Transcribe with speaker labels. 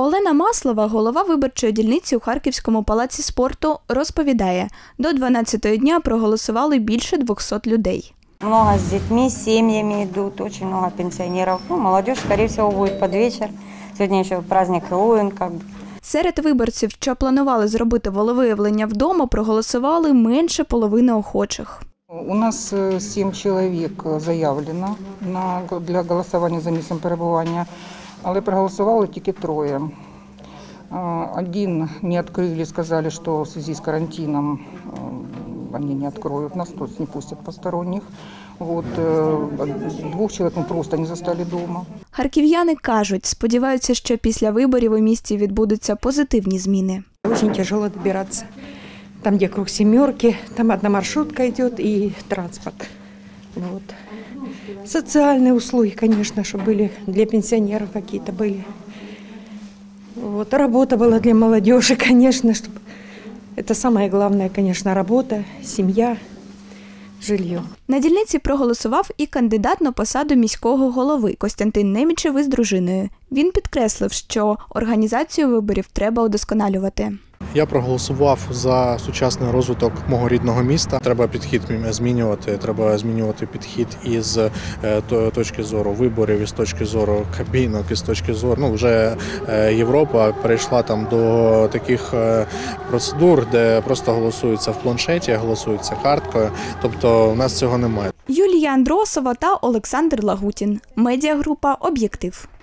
Speaker 1: Олена Маслова, голова виборчої дільниці у Харківському палаці спорту, розповідає, до 12-ї дня проголосували більше 200 людей.
Speaker 2: Много с детьми, с семьями идут, очень много пенсионеров. Молодежь, скорее всего, будет под вечер. Сегодня еще праздник Хэллоуин,
Speaker 1: Серед виборців, що планували зробити волевиявлення вдома, проголосували менше половини охочих.
Speaker 3: У нас 7 чоловік заявлено для голосування за місцем перебування, але проголосували тільки 3. Один не відкрили, сказали, що в зв'язку з карантином вони не відкриють нас, тобто не пустять посторонніх. 2 чоловік ми просто не застали вдома.
Speaker 1: Харків'яни кажуть, сподіваються, що після виборів у місті відбудуться позитивні зміни.
Speaker 4: Дуже тяжело добиратися. Там, где круг семерки, там одна маршрутка идет и транспорт. Вот. Социальные услуги, конечно, чтобы были для пенсионеров какие-то были. Вот. Работа была для молодежи, конечно, чтобы... Это самое главное, конечно, работа, семья, жилье.
Speaker 1: На дільниці проголосував і кандидат на посаду міського голови Костянтин Немічев із дружиною. Він підкреслив, що організацію виборів треба удосконалювати.
Speaker 5: Я проголосував за сучасний розвиток мого рідного міста. Треба підхід змінювати, треба змінювати підхід із точки зору виборів, із точки зору кабінок, із точки зору, вже Європа перейшла там до таких процедур, де просто голосується в планшеті, голосується карткою, тобто у нас цього немає.
Speaker 1: Юлія Андросова та Олександр Лагутін. Медіагрупа «Об'єктив».